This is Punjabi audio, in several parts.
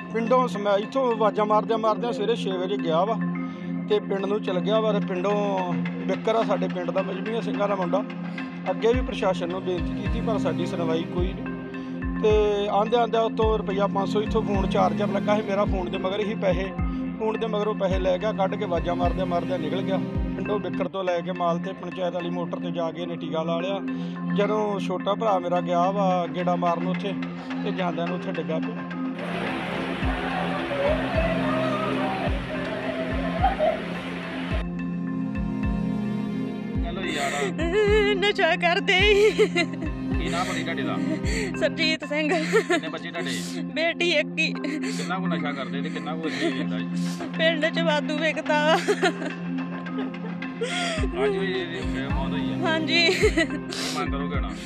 ਪਿੰਡੋਂ ਇੱਥੋਂ ਆਵਾਜ਼ਾਂ ਮਾਰਦਿਆਂ ਸਵੇਰੇ 6 ਵਜੇ ਗਿਆ ਵਾ ਤੇ ਪਿੰਡ ਨੂੰ ਚਲ ਗਿਆ ਵਾ। ਪਿੰਡੋਂ ਬਿੱਕਰ ਆ ਸਾਡੇ ਪਿੰਡ ਦਾ, ਮਜਬੀਆਂ ਸਿੰਘਾਂ ਦਾ ਮੁੰਡਾ। ਅੱਗੇ ਵੀ ਪ੍ਰਸ਼ਾਸਨ ਨੂੰ ਬੇਨਤੀ ਕੀਤੀ ਪਰ ਸਾਡੀ ਸੁਣਵਾਈ ਕੋਈ ਨਹੀਂ। ਤੇ ਆਂਦਿਆਂ ਉੱਤੋਂ ਰੁਪਈਆ 500 ਇੱਥੋਂ ਫੋਨ ਚਾਰਜਰ ਲੱਗਾ ਸੀ ਮੇਰਾ, ਫੋਨ ਦੇ ਮਗਰ ਹੀ ਪੈਸੇ, ਫੋਨ ਦੇ ਮਗਰੋਂ ਪੈਸੇ ਲੈ ਗਿਆ, ਕੱਢ ਕੇ ਆਵਾਜ਼ਾਂ ਮਾਰਦਿਆਂ ਨਿਕਲ ਗਿਆ। ਪਿੰਡੋਂ ਬਿੱਕਰ ਤੋਂ ਲੈ ਕੇ ਮਾਲ ਤੇ ਪੰਚਾਇਤ ਵਾਲੀ ਮੋਟਰ ਤੇ ਜਾ ਕੇ ਇਹਨੇ ਟੀਕਾ ਲਾ ਲਿਆ। ਜਦੋਂ ਛੋਟਾ ਭਰਾ ਮੇਰਾ ਗਿਆ ਵਾ ਗੇੜਾ ਮਾਰਨ ਉੱਥੇ, ਤੇ ਜਾਂਦਿਆਂ ਨੂੰ ਉੱਥੇ ਡਿੱਗਾ ਪਿਆ। ਨਸ਼ਾ ਕਰਦੇ ਕੀ ਨਾਮ ਬਣੀ ਤੁਹਾਡੇ ਦਾ? ਸਰਜੀਤ ਸਿੰਘ। ਕਿੰਨੇ ਬੱਚੇ ਤੁਹਾਡੇ? ਬੇਟੀ ਇੱਕ ਹੀ। ਕਿੰਨਾ ਕੁ ਨਸ਼ਾ ਕਰਦੇ ਤੇ ਕਿੰਨਾ ਕੁ ਵੇਚਦੇ ਜਾਂਦਾ? ਪਿੰਡ 'ਚ ਵਾਧੂ ਵਿਕਦਾ। ਅੱਜ ਵੀ ਇਹਦੀ ਮੌਤ ਹੋਈ ਆ? ਹਾਂਜੀ। ਕੀ ਮੰਗ ਕਰੋਗੇ ਨਾ?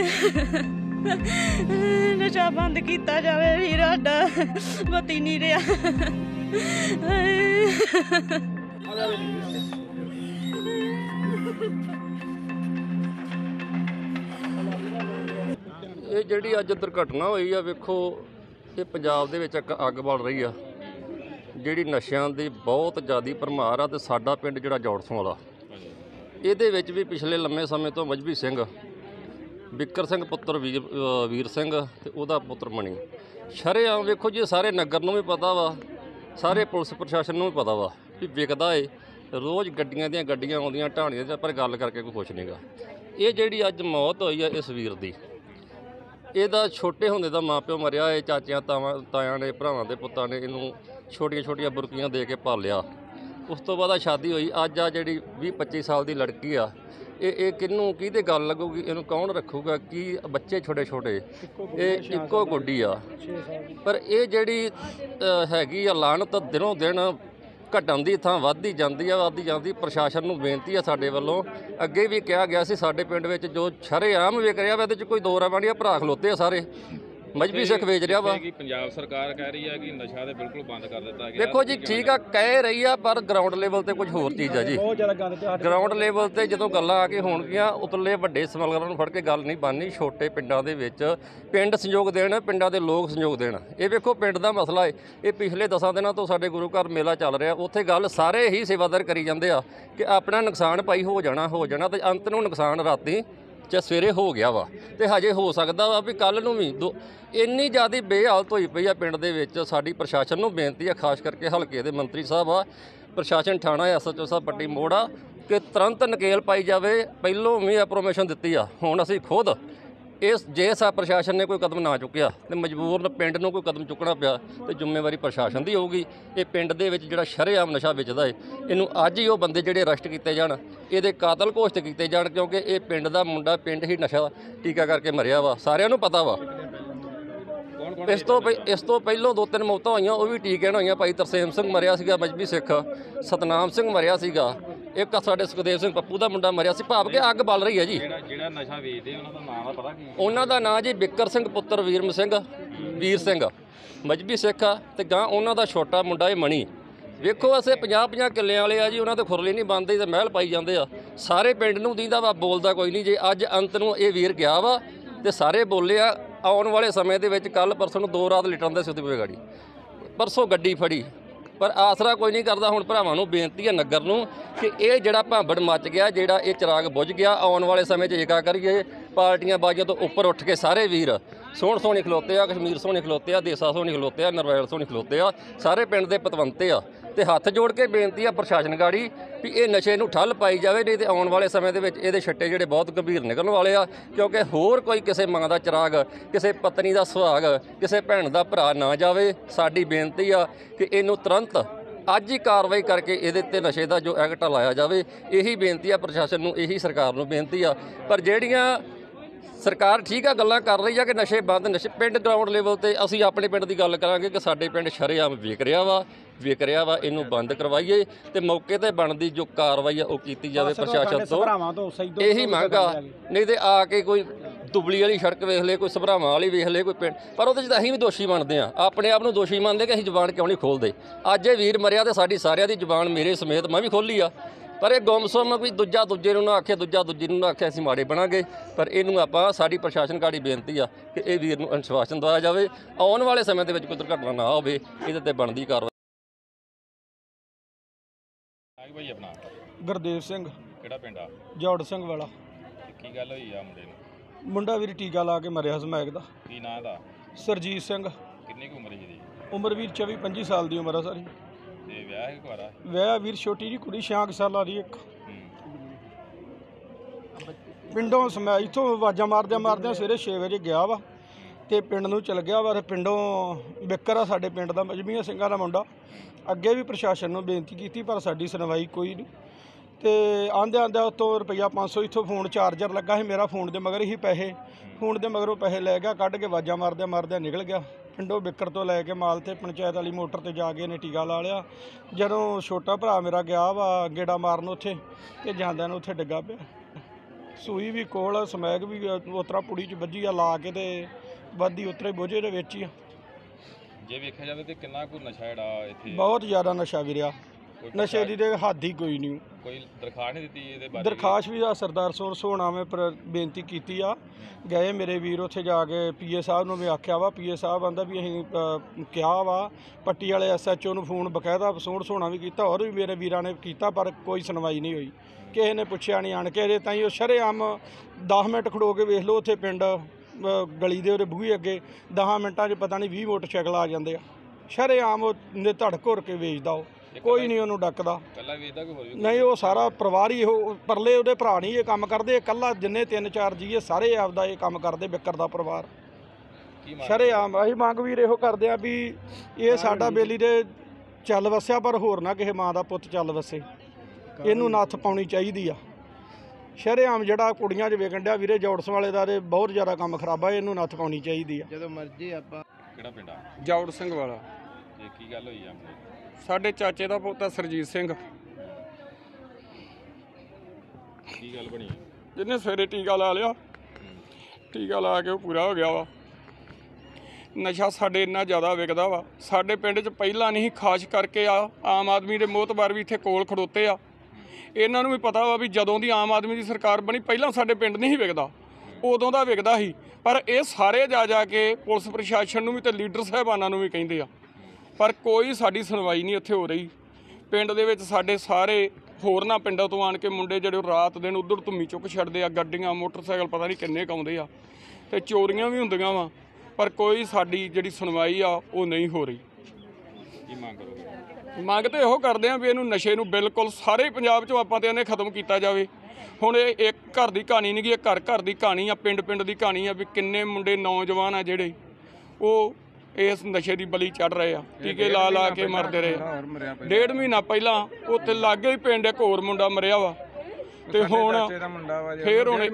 ਨਸ਼ਾ ਬੰਦ ਕੀਤਾ ਜਾਵੇ ਵੀਰ, ਸਾਡਾ ਬੱਤੀ ਨਹੀਂ ਰਿਹਾ। ਇਹ ਜਿਹੜੀ ਅੱਜ ਦੁਰਘਟਨਾ ਹੋਈ ਆ, ਵੇਖੋ ਇਹ ਪੰਜਾਬ ਦੇ ਵਿੱਚ ਇੱਕ ਅੱਗ ਬਲ ਰਹੀ ਆ, ਜਿਹੜੀ ਨਸ਼ਿਆਂ ਦੀ ਬਹੁਤ ਜ਼ਿਆਦਾ ਭਰਮਾਰ ਆ। ਤੇ ਸਾਡਾ ਪਿੰਡ ਜਿਹੜਾ ਜੌੜਸੋਂ ਵਾਲਾ, ਇਹਦੇ ਵਿੱਚ ਵੀ ਪਿਛਲੇ ਲੰਮੇ ਸਮੇਂ ਤੋਂ ਮਜਬੀ ਸਿੰਘ, ਬਿੱਕਰ ਸਿੰਘ ਪੁੱਤਰ ਵੀਰ ਸਿੰਘ ਤੇ ਉਹਦਾ ਪੁੱਤਰ ਮਣੀ ਸ਼ਰੇਆਮ, ਵੇਖੋ ਜੀ ਸਾਰੇ ਨਗਰ ਨੂੰ ਵੀ ਪਤਾ ਵਾ, ਸਾਰੇ ਪੁਲਿਸ ਪ੍ਰਸ਼ਾਸਨ ਨੂੰ ਵੀ ਪਤਾ ਵਾ ਵੀ ਵਿਕਦਾ ਏ। ਰੋਜ਼ ਗੱਡੀਆਂ ਦੀਆਂ ਗੱਡੀਆਂ ਆਉਂਦੀਆਂ ਢਾਣੀਆਂ 'ਚ, ਪਰ ਗੱਲ ਕਰਕੇ ਕੋਈ ਕੁਛ ਨਹੀਂਗਾ। ਇਹ ਜਿਹੜੀ ਅੱਜ ਮੌਤ ਹੋਈ ਆ ਇਸ ਵੀਰ ਦੀ, ਇਹਦਾ ਛੋਟੇ ਹੁੰਦੇ ਦਾ ਮਾਪਿਓ ਮਰਿਆ ਏ। ਚਾਚਿਆਂ ਤਾਇਆਂ ਨੇ, ਭਰਾਵਾਂ ਦੇ ਪੁੱਤਾਂ ਨੇ ਇਹਨੂੰ ਛੋਟੀਆਂ ਛੋਟੀਆਂ ਬੁਰਕੀਆਂ ਦੇ ਕੇ ਪਾਲਿਆ। ਉਸ ਤੋਂ ਬਾਅਦ ਸ਼ਾਦੀ ਹੋਈ। ਅੱਜ ਆ ਜਿਹੜੀ 20-25 ਸਾਲ ਦੀ ਲੜਕੀ ਆ, ਇਹ ਕਿਹਦੇ ਗੱਲ ਲੱਗੂਗੀ? ਇਹਨੂੰ ਕੌਣ ਰੱਖੂਗਾ? ਕੀ ਬੱਚੇ ਛੋਟੇ ਛੋਟੇ, ਇਹ ਇੱਕੋ ਗੁੱਡੀ ਆ। ਪਰ ਇਹ ਜਿਹੜੀ ਹੈਗੀ ਆ ਲਾਹਨਤ, ਦਿਨੋਂ ਦਿਨ ਘਟਣ ਦੀ ਥਾਂ ਵੱਧਦੀ ਜਾਂਦੀ। ਪ੍ਰਸ਼ਾਸਨ ਨੂੰ ਬੇਨਤੀ ਆ ਸਾਡੇ ਵੱਲੋਂ, ਅੱਗੇ ਵੀ ਕਿਹਾ ਗਿਆ ਸੀ, ਸਾਡੇ ਪਿੰਡ ਵਿੱਚ ਜੋ ਸ਼ਰੇਆਮ ਵਿਕ ਰਿਹਾ ਵਾ, ਇਹਦੇ 'ਚ ਕੋਈ ਦੋ ਰਾਹ ਨਹੀਂ ਆ। ਭਰਾ ਖਲੋਤੇ ਆ ਸਾਰੇ, ਮਜਬੀ ਸਿੱਖ ਵੇਚ ਰਿਹਾ ਵਾ। ਪੰਜਾਬ ਸਰਕਾਰ ਕਹਿ ਰਹੀ ਹੈ ਕਿ ਨਸ਼ਾ ਤੇ ਬਿਲਕੁਲ ਬੰਦ ਕਰ ਦਿੱਤਾ ਗਿਆ। ਦੇਖੋ ਜੀ ਠੀਕ ਆ, ਕਹਿ ਰਹੀ ਆ, ਪਰ ਗਰਾਊਂਡ ਲੈਵਲ ਤੇ ਕੁਝ ਹੋਰ ਚੀਜ਼ ਆ ਜੀ। ਗਰਾਊਂਡ ਲੈਵਲ ਤੇ ਜਦੋਂ ਗੱਲਾਂ ਆ ਕੇ ਹੋਣਗੀਆਂ, ਉਤਲੇ ਵੱਡੇ ਸਮਗਲਰਾਂ ਨੂੰ ਫੜ ਕੇ ਗੱਲ ਨਹੀਂ ਬਣਨੀ। ਛੋਟੇ ਪਿੰਡਾਂ ਦੇ ਵਿੱਚ ਪਿੰਡ ਸੰਯੋਗ ਦੇਣ, ਪਿੰਡਾਂ ਦੇ ਲੋਕ ਸੰਯੋਗ ਦੇਣ। ਇਹ ਵੇਖੋ ਪਿੰਡ ਦਾ ਮਸਲਾ ਹੈ। ਇਹ ਪਿਛਲੇ 10 ਦਿਨਾਂ ਤੋਂ ਸਾਡੇ ਗੁਰੂ ਘਰ ਮੇਲਾ ਚੱਲ ਰਿਹਾ, ਉੱਥੇ ਗੱਲ ਸਾਰੇ ਹੀ ਸੇਵਾਦਾਰ ਕਰੀ ਜਾਂਦੇ ਆ ਕਿ ਆਪਣਾ ਨੁਕਸਾਨ ਭਾਈ ਹੋ ਜਾਣਾ ਤੇ ਅੰਤ ਨੂੰ ਨੁਕਸਾਨ ਰਾਤੀ ਜਾਂ ਸਵੇਰੇ ਹੋ ਗਿਆ ਵਾ, ਤੇ ਹਜੇ ਹੋ ਸਕਦਾ ਵਾ ਵੀ ਕੱਲ੍ਹ ਨੂੰ ਵੀ। ਇੰਨੀ ਜ਼ਿਆਦਾ ਬੇਹਾਲਤ ਹੋਈ ਪਈ ਆ ਪਿੰਡ ਦੇ ਵਿੱਚ। ਸਾਡੀ ਪ੍ਰਸ਼ਾਸਨ ਨੂੰ ਬੇਨਤੀ ਆ, ਖਾਸ ਕਰਕੇ ਹਲਕੇ ਦੇ ਮੰਤਰੀ ਸਾਹਿਬ ਆ, ਪ੍ਰਸ਼ਾਸਨ ਥਾਣਾ SHO ਸਾਹਿਬ ਪੱਟੀ ਮੋੜ ਆ, ਕਿ ਤੁਰੰਤ ਨਕੇਲ ਪਾਈ ਜਾਵੇ। ਪਹਿਲੋਂ ਵੀ ਐਪਰੋਮੇਸ਼ਨ ਦਿੱਤੀ ਆ, ਹੁਣ ਅਸੀਂ ਖੁਦ ਜੇ ਪ੍ਰਸ਼ਾਸਨ ਨੇ ਕੋਈ ਕਦਮ ਨਾ ਚੁੱਕਿਆ ਤੇ ਮਜਬੂਰਨ ਪਿੰਡ ਨੂੰ ਕੋਈ ਕਦਮ ਚੁੱਕਣਾ ਪਿਆ, ਤੇ ਜ਼ਿੰਮੇਵਾਰੀ ਪ੍ਰਸ਼ਾਸਨ ਦੀ ਹੋਊਗੀ। ਇਹ ਪਿੰਡ ਦੇ ਵਿੱਚ ਜਿਹੜਾ ਸ਼ਰੇਆਮ ਨਸ਼ਾ ਵੇਚਦਾ ਹੈ, ਇਹਨੂੰ ਅੱਜ ਹੀ ਉਹ ਬੰਦੇ ਜਿਹੜੇ ਅਰੈਸਟ ਕੀਤੇ ਜਾਣ, ਇਹਦੇ ਕਾਤਲ ਘੋਸ਼ਿਤ ਕੀਤੇ ਜਾਣ, ਕਿਉਂਕਿ ਇਹ ਪਿੰਡ ਦਾ ਮੁੰਡਾ ਪਿੰਡ ਹੀ ਨਸ਼ਾ ਟੀਕਾ ਕਰਕੇ ਮਰਿਆ ਵਾ, ਸਾਰਿਆਂ ਨੂੰ ਪਤਾ ਵਾ। ਇਸ ਤੋਂ ਪਹਿਲਾਂ 2-3 ਮੌਤਾਂ ਹੋਈਆਂ, ਉਹ ਵੀ ਟੀਕੇ ਨਾਲ ਹੋਈਆਂ। ਭਾਈ ਤਰਸੇਮ ਸਿੰਘ ਮਰਿਆ ਸੀਗਾ ਮਜਬੀ ਸਿੱਖ, ਸਤਨਾਮ ਸਿੰਘ ਮਰਿਆ ਸੀਗਾ, ਇੱਕ ਸਾਡੇ ਸੁਖਦੇਵ ਸਿੰਘ ਪੱਪੂ ਦਾ ਮੁੰਡਾ ਮਰਿਆ ਸੀ। ਭਾਵ ਕਿ ਅੱਗ ਬਲ ਰਹੀ ਹੈ ਜੀ। ਜਿਹੜਾ ਨਸ਼ਾ ਵੇਚਦੇ ਉਹਨਾਂ ਦਾ ਨਾਮ ਪਤਾ ਕੀ? ਉਹਨਾਂ ਦਾ ਨਾਂ ਜੀ ਬਿੱਕਰ ਸਿੰਘ ਪੁੱਤਰ ਵੀਰ ਸਿੰਘ ਮਜਬੀ ਸਿੱਖ ਆ, ਤੇ ਗਾਂ ਉਹਨਾਂ ਦਾ ਛੋਟਾ ਮੁੰਡਾ ਇਹ ਮਣੀ। ਵੇਖੋ ਅਸੀਂ 50-50 ਕਿੱਲਿਆਂ ਵਾਲੇ ਆ ਜੀ, ਉਹਨਾਂ ਦੇ ਖੁਰਲੇ ਨਹੀਂ ਬਣਦੇ ਤੇ ਮਹਿਲ ਪਾਈ ਜਾਂਦੇ ਆ। ਸਾਰੇ ਪਿੰਡ ਨੂੰ ਦੀਂਦਾ ਵਾ, ਬੋਲਦਾ ਕੋਈ ਨਹੀਂ। ਜੇ ਅੱਜ ਅੰਤ ਨੂੰ ਇਹ ਵੀਰ ਗਿਆ ਵਾ ਤੇ ਸਾਰੇ ਬੋਲੇ ਆ। ਆਉਣ ਵਾਲੇ ਸਮੇਂ ਦੇ ਵਿੱਚ ਕੱਲ੍ਹ ਪਰਸੋਂ ਨੂੰ 2 ਰਾਤ ਲਿਟਣ ਦੇ ਸਿੱਧੀ ਪਵੇ ਗਾੜੀ, ਪਰਸੋਂ ਗੱਡੀ ਫੜੀ, ਪਰ ਆਸਰਾ ਕੋਈ ਨਹੀਂ ਕਰਦਾ। ਹੁਣ ਭਰਾਵਾਂ ਨੂੰ ਬੇਨਤੀ ਹੈ ਨਗਰ ਨੂੰ ਕਿ ਇਹ ਜਿਹੜਾ ਭਾਂਬੜ ਮੱਚ ਗਿਆ, ਜਿਹੜਾ ਇਹ ਚਿਰਾਗ ਬੁੱਝ ਗਿਆ, ਆਉਣ ਵਾਲੇ ਸਮੇਂ 'ਚ ਏਕਾ ਕਰੀਏ। ਪਾਰਟੀਆਂ ਬਾਜੀਆਂ ਤੋਂ ਉੱਪਰ ਉੱਠ ਕੇ ਸਾਰੇ ਵੀਰ ਸੋਹਣੇ ਖਲੋਤੇ ਆ, ਕਸ਼ਮੀਰ ਸੋਹਣੇ ਖਲੋਤੇ ਆ, ਦੇਸਾ ਸੋਹਣੇ ਖਲੋਤੇ ਆ, ਨਰਵੈਲ ਸੋਹਣੇ ਖਲੋਤੇ ਆ, ਸਾਰੇ ਪਿੰਡ ਦੇ ਪਤਵੰਤੇ ਆ। ਤੇ ਹੱਥ ਜੋੜ ਕੇ ਬੇਨਤੀ ਆ ਪ੍ਰਸ਼ਾਸਨ ਗਾੜੀ ਵੀ ਇਹ ਨਸ਼ੇ ਨੂੰ ਠੱਲ ਪਾਈ ਜਾਵੇ, ਨਹੀਂ ਤੇ ਆਉਣ ਵਾਲੇ ਸਮੇਂ ਦੇ ਵਿੱਚ ਇਹਦੇ ਛੱਟੇ ਜਿਹੜੇ ਬਹੁਤ ਗੰਭੀਰ ਨਿਕਲਣ ਵਾਲੇ ਆ। ਕਿਉਂਕਿ ਹੋਰ ਕੋਈ ਕਿਸੇ ਮਾਂ ਦਾ ਚਿਰਾਗ, ਕਿਸੇ ਪਤਨੀ ਦਾ ਸੁਹਾਗ, ਕਿਸੇ ਭੈਣ ਦਾ ਭਰਾ ਨਾ ਜਾਵੇ। ਸਾਡੀ ਬੇਨਤੀ ਆ ਕਿ ਇਹਨੂੰ ਤੁਰੰਤ ਅੱਜ ਹੀ ਕਾਰਵਾਈ ਕਰਕੇ ਇਹਦੇ ਤੇ ਨਸ਼ੇ ਦਾ ਜੋ ਐਕਟ ਲਾਇਆ ਜਾਵੇ। ਇਹੀ ਬੇਨਤੀ ਆ ਪ੍ਰਸ਼ਾਸਨ ਨੂੰ, ਇਹੀ ਸਰਕਾਰ ਨੂੰ ਬੇਨਤੀ ਆ। ਪਰ ਜਿਹੜੀਆਂ ਸਰਕਾਰ ਠੀਕ ਆ ਗੱਲਾਂ ਕਰ ਰਹੀ ਆ ਕਿ ਨਸ਼ੇ ਬੰਦ, ਨਸ਼ੇ ਪਿੰਡ ਗਰਾਊਂਡ ਲੈਵਲ ਤੇ ਅਸੀਂ ਆਪਣੇ ਪਿੰਡ ਦੀ ਗੱਲ ਕਰਾਂਗੇ ਕਿ ਸਾਡੇ ਪਿੰਡ ਸ਼ਰੇਆਮ ਵਿਕ ਰਿਹਾ ਵਾ। ਇਹਨੂੰ ਬੰਦ ਕਰਵਾਈਏ ਤੇ ਮੌਕੇ ਤੇ ਬਣਦੀ ਜੋ ਕਾਰਵਾਈ ਆ ਉਹ ਕੀਤੀ ਜਾਵੇ ਪ੍ਰਸ਼ਾਸਨ ਤੋਂ। ਇਹੀ ਮੰਗ ਆ। ਨਹੀਂ ਤੇ ਆ ਕੇ ਕੋਈ ਦੁਬਲੀ ਵਾਲੀ ਸੜਕ ਵੇਖ ਲਏ, ਕੋਈ ਸਭਰਾਵਾਂ ਵਾਲੀ ਵੇਖ ਲਏ, ਕੋਈ ਪਿੰਡ, ਪਰ ਉਹਦੇ 'ਚ ਤਾਂ ਅਸੀਂ ਵੀ ਦੋਸ਼ੀ ਬਣਦੇ ਆ। ਆਪਣੇ ਆਪ ਨੂੰ ਦੋਸ਼ੀ ਮੰਨਦੇ ਕਿ ਅਸੀਂ ਜ਼ੁਬਾਨ ਕਿਉਂ ਨਹੀਂ ਖੋਲ੍ਹਦੇ। ਅੱਜ ਇਹ ਵੀਰ ਮਰਿਆ ਤੇ ਸਾਡੀ ਸਾਰਿਆਂ ਦੀ ਜ਼ੁਬਾਨ ਮੇਰੇ ਸਮੇਤ ਮੈਂ ਵੀ ਖੋਲ੍ਹੀ ਆ। ਪਰ ਇਹ ਗੁੰਮਸੁੰਮ ਵੀ ਦੂਜਾ ਦੂਜੇ ਨੂੰ ਨਾ ਆਖੇ, ਦੂਜਾ ਦੂਜੇ ਨੂੰ ਨਾ ਆਖੇ, ਅਸੀਂ ਮਾੜੇ ਬਣਾਂਗੇ। ਪਰ ਇਹਨੂੰ ਆਪਾਂ, ਸਾਡੀ ਪ੍ਰਸ਼ਾਸਨ ਗਾੜੀ ਬੇਨਤੀ ਆ ਕਿ ਇਹ ਵੀਰ ਨੂੰ ਅਨੁਸ਼ਾਸਨ ਦਵਾਇਆ ਜਾਵੇ, ਆਉਣ ਵਾਲੇ ਸਮੇਂ ਦੇ ਵਿੱਚ ਕੋਈ ਦੁਰਘਟਨਾ ਨਾ ਹੋਵੇ, ਇਹਦੇ ਤੇ ਬਣਦੀ ਕਾਰਵਾਈ। ਭਾਈ ਆਪਣਾ ਗੁਰਦੇਵ ਸਿੰਘ, ਕਿਹੜਾ ਪਿੰਡ ਆ? ਜੌੜ ਸਿੰਘ ਵਾਲਾ। ਤੇ ਕੀ ਗੱਲ ਹੋਈ ਆ ਮੁੰਡੇ ਨੂੰ? ਮੁੰਡਾ ਵੀਰ ਟੀਕਾ ਲਾ ਕੇ ਮਰਿਆ ਸਮੈਕ ਦਾ। ਕੀ ਨਾਂ ਇਹਦਾ? ਸਰਜੀਤ ਸਿੰਘ। ਕਿੰਨੀ ਕੁ ਉਮਰ ਸੀ ਇਹਦੀ? ਉਮਰ ਵੀਰ 24-25 ਸਾਲ ਦੀ ਉਮਰ ਆ ਸਾਰੀ। ਤੇ ਵਿਆਹ ਹੈ ਕੁਆਰਾ? ਵਿਆਹ ਵੀਰ ਛੋਟੀ ਜੀ ਕੁੜੀ 6 ਸਾਲਾਂ ਦੀ ਇੱਕ। ਹੂੰ। ਪਿੰਡੋਂ ਸਮੈ ਇੱਥੋਂ ਆਵਾਜ਼ਾਂ ਮਾਰਦਿਆਂ ਸਵੇਰੇ 6 ਵਜੇ ਗਿਆ ਵਾ ਤੇ ਪਿੰਡ ਨੂੰ ਚਲ ਗਿਆ ਵਾ। ਤੇ ਪਿੰਡੋਂ ਬਿੱਕਰ ਆ ਸਾਡੇ ਪਿੰਡ ਦਾ, ਮਜਬੀਆਂ ਸਿੰਘਾਂ ਦਾ ਮੁੰਡਾ। ਅੱਗੇ ਵੀ ਪ੍ਰਸ਼ਾਸਨ ਨੂੰ ਬੇਨਤੀ ਕੀਤੀ ਪਰ ਸਾਡੀ ਸੁਣਵਾਈ ਕੋਈ ਨਹੀਂ। ਤੇ ਆਂਦਿਆਂ ਉੱਤੋਂ ਰੁਪਈਆ 500 ਇੱਥੋਂ ਫੋਨ ਚਾਰਜਰ ਲੱਗਾ ਸੀ ਮੇਰਾ, ਫੋਨ ਦੇ ਮਗਰ ਹੀ ਪੈਸੇ, ਫੋਨ ਦੇ ਮਗਰੋਂ ਪੈਸੇ ਲੈ ਗਿਆ, ਕੱਢ ਕੇ ਆਵਾਜ਼ਾਂ ਮਾਰਦਿਆਂ ਨਿਕਲ ਗਿਆ। ਪਿੰਡੋਂ ਬਿੱਕਰ ਤੋਂ ਲੈ ਕੇ ਮਾਲ ਤੇ ਪੰਚਾਇਤ ਵਾਲੀ ਮੋਟਰ ਤੇ ਜਾ ਕੇ ਇਹਨੇ ਟੀਕਾ ਲਾ ਲਿਆ। ਜਦੋਂ ਛੋਟਾ ਭਰਾ ਮੇਰਾ ਗਿਆ ਵਾ ਗੇੜਾ ਮਾਰਨ ਉੱਥੇ, ਤੇ ਜਾਂਦਿਆਂ ਨੂੰ ਉੱਥੇ ਡਿੱਗਾ ਪਿਆ। ਸੂਈ ਵੀ ਕੋਲ, ਸਮੈਕ ਵੀ ਉਤਰਾ ਪੁੜੀ 'ਚ ਵੱਜੀ ਆ ਲਾ ਕੇ, ਤੇ ਵੱਧੀ ਉਤਰੇ ਬੋਝੇ ਦੇ ਵਿੱਚ ਹੀ ਆ। ਜੇ ਵੇਖਿਆ ਜਾਵੇ ਤੇ ਕਿੰਨਾ ਕੁ ਨਸ਼ਾ ਜਿਹੜਾ ਇੱਥੇ? ਬਹੁਤ ਜ਼ਿਆਦਾ ਨਸ਼ਾ ਵੀਰਿਆ, ਨਸ਼ੇ ਦੀ ਤੇ ਹੱਦ ਹੀ ਕੋਈ ਨਹੀਂ। ਕੋਈ ਦਰਖਾਸਤ ਨਹੀਂ ਦਿੱਤੀ ਇਹਦੇ ਬਾਰੇ? ਦਰਖਾਸਤ ਵੀ ਆ ਸਰਦਾਰ ਸੋਹਣਾ ਮੈਂ ਬੇਨਤੀ ਕੀਤੀ ਆ। ਗਏ ਮੇਰੇ ਵੀਰ ਉੱਥੇ ਜਾ ਕੇ ਪੀਏ ਸਾਹਿਬ ਨੂੰ ਵੀ ਆਖਿਆ ਵਾ। ਪੀਏ ਸਾਹਿਬ ਆਂਦਾ ਵੀ ਅਸੀਂ ਕਿਹਾ ਵਾ, ਪੱਟੀ ਵਾਲੇ SHO ਨੂੰ ਫੋਨ ਬਕਾਇਦਾ ਸੋਹਣਾ ਵੀ ਕੀਤਾ, ਹੋਰ ਵੀ ਮੇਰੇ ਵੀਰਾਂ ਨੇ ਕੀਤਾ, ਪਰ ਕੋਈ ਸੁਣਵਾਈ ਨਹੀਂ ਹੋਈ। ਕਿਸੇ ਨੇ ਪੁੱਛਿਆ ਨਹੀਂ ਆਣ ਕੇ। ਇਹਦੇ ਤਾਂ ਹੀ ਉਹ ਸ਼ਰੇਆਮ 10 ਮਿੰਟ ਖੜੋ ਕੇ ਵੇਖ ਲਓ ਉੱਥੇ ਪਿੰਡ ਗਲੀ ਦੇ ਉਹਦੇ ਬੂਹੇ ਅੱਗੇ 10 ਮਿੰਟਾਂ 'ਚ ਪਤਾ ਨਹੀਂ 20 ਮੋਟਰਸਾਈਕਲ ਆ ਜਾਂਦੇ ਆ। ਸ਼ਰੇਆਮ ਉਹ ਧੜਕ ਘੁਰ ਕੇ ਵੇਚਦਾ, ਉਹ ਕੋਈ ਨਹੀਂ ਉਹਨੂੰ ਡੱਕਦਾ। ਇਕੱਲਾ ਵੇਚਦਾ ਕਿ ਹੋਰ ਵੀ? ਨਹੀਂ, ਉਹ ਸਾਰਾ ਪਰਿਵਾਰ ਹੀ, ਉਹ ਪਰਲੇ ਉਹਦੇ ਭਰਾ ਨਹੀਂ ਇਹ ਕੰਮ ਕਰਦੇ, ਇਕੱਲਾ ਜਿੰਨੇ 3-4 ਜੀਏ ਸਾਰੇ ਆਪਦਾ ਇਹ ਕੰਮ ਕਰਦੇ, ਬਿੱਕਰ ਦਾ ਪਰਿਵਾਰ। ਸ਼ਰੇਆਮ ਅਸੀਂ ਮੰਗ ਵੀਰ ਇਹੋ ਕਰਦੇ ਆ ਵੀ ਇਹ ਸਾਡਾ ਬੇਲੀ ਦੇ ਚੱਲ ਵਸਿਆ, ਪਰ ਹੋਰ ਨਾ ਕਿਸੇ ਮਾਂ ਦਾ ਪੁੱਤ ਚੱਲ ਵਸੇ, ਇਹਨੂੰ ਨੱਥ ਪਾਉਣੀ ਚਾਹੀਦੀ ਆ। ਸ਼ਰੇਆਮ ਜਿਹੜਾ ਕੁੜੀਆਂ 'ਚ ਵੇਖਣ ਡਿਆ ਵੀਰੇ ਜੌੜਸ ਵਾਲੇ ਦਾ, ਤੇ ਬਹੁਤ ਜ਼ਿਆਦਾ ਕੰਮ ਖਰਾਬ ਆ, ਇਹਨੂੰ ਨੱਥ ਪਾਉਣੀ ਚਾਹੀਦੀ ਆ। ਜਦੋਂ ਮਰਜ਼ੀ ਆਪਾਂ। ਕਿਹੜਾ ਪਿੰਡ ਆ? ਜੌੜ ਸਿੰਘ ਵਾਲਾ। ਤੇ ਕੀ ਗੱਲ ਹੋਈ ਆ ਮੁੰਡੇ? ਸਾਡੇ ਚਾਚੇ ਦਾ ਪੋਤਾ ਸਰਜੀਤ ਸਿੰਘ, ਕੀ ਗੱਲ ਬਣੀ? ਜਿਹਨੇ ਸਵੇਰੇ ਟੀਕਾ ਲਾ ਲਿਆ। ਟੀਕਾ ਲਾ ਕੇ ਉਹ ਪੂਰਾ ਹੋ ਗਿਆ ਵਾ। ਨਸ਼ਾ ਸਾਡੇ ਇੰਨਾ ਜ਼ਿਆਦਾ ਵਿਕਦਾ ਵਾ, ਸਾਡੇ ਪਿੰਡ 'ਚ ਪਹਿਲਾਂ ਨਹੀਂ, ਖਾਸ ਕਰਕੇ ਆਮ ਆਦਮੀ ਦੇ ਮੋਹਤਬਾਰ ਵੀ ਇੱਥੇ ਕੋਲ ਖੜੋਤੇ ਆ। ਇਹਨਾਂ ਨੂੰ ਵੀ ਪਤਾ ਵਾ ਵੀ ਜਦੋਂ ਦੀ ਆਮ ਆਦਮੀ ਦੀ ਸਰਕਾਰ ਬਣੀ, ਪਹਿਲਾਂ ਸਾਡੇ ਪਿੰਡ ਨਹੀਂ ਵਿਕਦਾ, ਉਦੋਂ ਦਾ ਵਿਕਦਾ ਸੀ। ਪਰ ਇਹ ਸਾਰੇ ਜਾ ਕੇ ਪੁਲਿਸ ਪ੍ਰਸ਼ਾਸਨ ਨੂੰ ਵੀ ਤੇ ਲੀਡਰ ਸਾਹਿਬਾਨਾਂ ਨੂੰ ਵੀ ਕਹਿੰਦੇ ਆ, ਪਰ ਕੋਈ ਸਾਡੀ ਸੁਣਵਾਈ ਨਹੀਂ ਉੱਥੇ ਹੋ ਰਹੀ। ਪਿੰਡ ਦੇ ਵਿੱਚ ਸਾਡੇ ਸਾਰੇ ਹੋਰਨਾਂ ਪਿੰਡਾਂ ਤੋਂ ਆਣ ਕੇ ਮੁੰਡੇ ਜਿਹੜੇ ਰਾਤ ਦਿਨ ਉੱਧਰ ਧੁੰਮੀ ਚੁੱਕ ਛੱਡਦੇ ਆ, ਗੱਡੀਆਂ ਮੋਟਰਸਾਈਕਲ ਪਤਾ ਨਹੀਂ ਕਿੰਨੇ ਕਾਉਂਦੇ ਆ, ਤੇ ਚੋਰੀਆਂ ਵੀ ਹੁੰਦੀਆਂ ਵਾ, ਪਰ ਕੋਈ ਸਾਡੀ ਜਿਹੜੀ ਸੁਣਵਾਈ ਆ ਉਹ ਨਹੀਂ ਹੋ ਰਹੀ। ਕੀ ਮੰਗ ਕਰੋਗੇ? ਮੰਗ ਤਾਂ ਇਹੋ ਕਰਦੇ ਆ ਵੀ ਇਹਨੂੰ ਨਸ਼ੇ ਨੂੰ ਬਿਲਕੁਲ ਸਾਰੇ ਪੰਜਾਬ 'ਚੋਂ ਆਪਾਂ ਤੇ ਇਹਨੇ ਖਤਮ ਕੀਤਾ ਜਾਵੇ। ਹੁਣ ਇਹ ਇੱਕ ਘਰ ਦੀ ਕਹਾਣੀ ਨਹੀਂ ਗੀ, ਇਹ ਘਰ ਦੀ ਕਹਾਣੀ ਆ, ਪਿੰਡ ਦੀ ਕਹਾਣੀ ਆ ਵੀ ਕਿੰਨੇ ਮੁੰਡੇ ਨੌਜਵਾਨ ਆ ਜਿਹੜੇ ਉਹ ਇਸ ਨਸ਼ੇ ਦੀ ਬਲੀ ਚੜ੍ਹ ਰਹੇ ਆ, ਟੀਕੇ ਲਾ ਕੇ ਮਰਦੇ ਰਹੇ। 1.5 ਮਹੀਨਾ ਪਹਿਲਾਂ ਉੱਥੇ ਲਾਗੇ ਹੀ ਪਿੰਡ ਇੱਕ ਹੋਰ ਮੁੰਡਾ ਮਰਿਆ ਵਾ, ਤੇ ਹੁਣ ਫੇਰ ਹੁਣ ਇਹ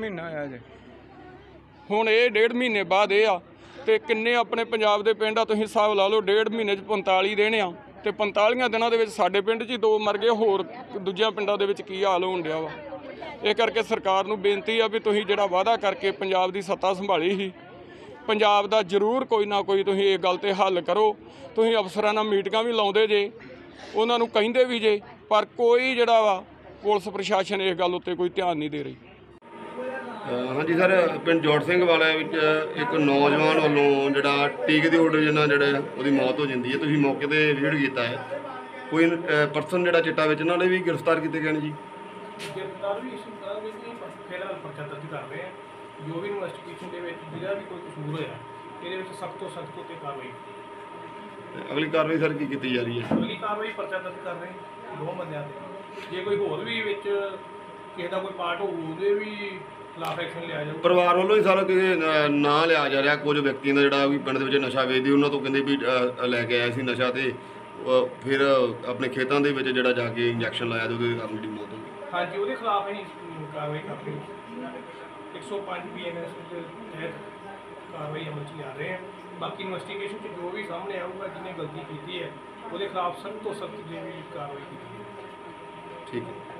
1.5 ਮਹੀਨੇ ਬਾਅਦ ਇਹ ਆ। ਤੇ ਕਿੰਨੇ ਆਪਣੇ ਪੰਜਾਬ ਦੇ ਪਿੰਡ ਆ, ਤੁਸੀਂ ਹਿਸਾਬ ਲਾ ਲਓ, 1.5 ਮਹੀਨੇ 'ਚ 45 ਦਿਨ ਆ, ਤੇ 45 ਦਿਨਾਂ ਦੇ ਵਿੱਚ ਸਾਡੇ ਪਿੰਡ 'ਚ ਹੀ 2 ਮਰ ਗਏ, ਹੋਰ ਦੂਜਿਆਂ ਪਿੰਡਾਂ ਦੇ ਵਿੱਚ ਕੀ ਹਾਲ ਹੋਣ ਡਿਆ ਵਾ। ਇਹ ਕਰਕੇ ਸਰਕਾਰ ਨੂੰ ਬੇਨਤੀ ਆ ਵੀ ਤੁਸੀਂ ਜਿਹੜਾ ਵਾਅਦਾ ਕਰਕੇ ਪੰਜਾਬ ਦੀ ਸੱਤਾ ਸੰਭਾਲੀ ਸੀ, ਪੰਜਾਬ ਦਾ ਜ਼ਰੂਰ ਕੋਈ ਨਾ ਕੋਈ ਤੁਸੀਂ ਇਹ ਗੱਲ 'ਤੇ ਹੱਲ ਕਰੋ। ਤੁਸੀਂ ਅਫਸਰਾਂ ਨਾਲ ਮੀਟਿੰਗਾਂ ਵੀ ਲਾਉਂਦੇ ਜੇ, ਉਹਨਾਂ ਨੂੰ ਕਹਿੰਦੇ ਵੀ ਜੇ, ਪਰ ਕੋਈ ਜਿਹੜਾ ਵਾ ਪੁਲਿਸ ਪ੍ਰਸ਼ਾਸਨ ਇਸ ਗੱਲ ਉੱਤੇ ਕੋਈ ਧਿਆਨ ਨਹੀਂ ਦੇ ਰਹੀ। ਹਾਂਜੀ ਸਰ, ਪਿੰਡ ਜੌੜ ਸਿੰਘ ਵਾਲੇ ਵਿੱਚ ਇੱਕ ਨੌਜਵਾਨ ਵੱਲੋਂ ਜਿਹੜਾ ਟੀਕੇ ਦੀ ਆਰਡਰ ਨਾਲ ਜਿਹੜਾ ਉਹਦੀ ਮੌਤ ਹੋ ਜਾਂਦੀ ਹੈ, ਤੁਸੀਂ ਮੌਕੇ 'ਤੇ ਵਿਜ਼ਿਟ ਕੀਤਾ ਹੈ। ਕੋਈ ਪਰਸਨ ਜਿਹੜਾ ਚਿੱਟਾ ਵੇਚਣ ਵਾਲੇ ਵੀ ਗ੍ਰਿਫਤਾਰ ਕੀਤੇ ਗਏ ਨੇ ਜੀ? ਗ੍ਰਿਫਤਾਰ ਵੀ ਇਸ ਤਰ੍ਹਾਂ ਵੀ ਫਿਲਹਾਲ ਪਰਚਾ ਦਰਜ ਕਰ ਰਹੇ ਆ। ਜੋ ਵੀ ਇਨਵੈਸਟੀਗੇਸ਼ਨ ਦੇ ਵਿੱਚ ਜਿਹੜਾ ਵੀ ਕੋਈ ਕਸੂਰ ਹੋਇਆ, ਇਹਦੇ ਵਿੱਚ ਸਖਤ ਤੋਂ ਸਖਤ ਉੱਤੇ ਕਾਰਵਾਈ ਕੀਤੀ। ਅਗਲੀ ਕਾਰਵਾਈ ਸਰ ਕੀ ਕੀਤੀ ਜਾ ਰਹੀ ਹੈ? ਅਗਲੀ ਕਾਰਵਾਈ ਪਰਚਾ ਦਰਜ ਕਰ ਰਹੇ 2 ਬੰਦਿਆਂ 'ਤੇ। ਜੇ ਕੋਈ ਹੋਰ ਵੀ ਵਿੱਚ ਕਿਸੇ ਦਾ ਕੋਈ ਪਾਰਟ ਹੋਊ, ਉਹਦੇ ਵੀ ਖਿਲਾਫ ਐਕਸ਼ਨ ਲਿਆ ਜਾਊ। ਪਰਿਵਾਰ ਵੱਲੋਂ ਹੀ ਸਾਰਾ ਕਿਸੇ ਨਾਂ ਲਿਆ ਜਾ ਰਿਹਾ, ਕੁਝ ਵਿਅਕਤੀਆਂ ਦਾ ਜਿਹੜਾ ਵੀ ਪਿੰਡ ਦੇ ਵਿੱਚ ਨਸ਼ਾ ਵੇਚਦੇ, ਉਹਨਾਂ ਤੋਂ ਕਹਿੰਦੇ ਵੀ ਲੈ ਕੇ ਆਇਆ ਸੀ ਨਸ਼ਾ, ਤੇ ਫਿਰ ਆਪਣੇ ਖੇਤਾਂ ਦੇ ਵਿੱਚ ਜਿਹੜਾ ਜਾ ਕੇ ਇੰਜੈਕਸ਼ਨ ਲਾਇਆ ਤੇ ਉਹਦੇ ਕਾਰਨ ਜਿਹੜੀ ਮੌਤ ਹੋ ਗਈ। ਹਾਂਜੀ, ਉਹਦੇ ਖਿਲਾਫ ਅਸੀਂ ਕਾਰਵਾਈ ਕਰ ਰਹੇ ਹਾਂ। 105 BNS ਦੇ ਤਹਿਤ ਕਾਰਵਾਈ ਅਮਲ 'ਚ ਲਿਆ ਰਹੇ ਹਾਂ। ਬਾਕੀ ਇਨਵੈਸਟੀਗੇਸ਼ਨ 'ਚ ਜੋ ਵੀ ਸਾਹਮਣੇ ਆਊਗਾ, ਜਿਹਨੇ ਗਲਤੀ ਕੀਤੀ ਹੈ ਉਹਦੇ ਖਿਲਾਫ ਸਖਤ ਤੋਂ ਸਖਤ ਜਿਹੜੀ ਕਾਰਵਾਈ ਕੀਤੀ ਹੈ। ਠੀਕ ਹੈ।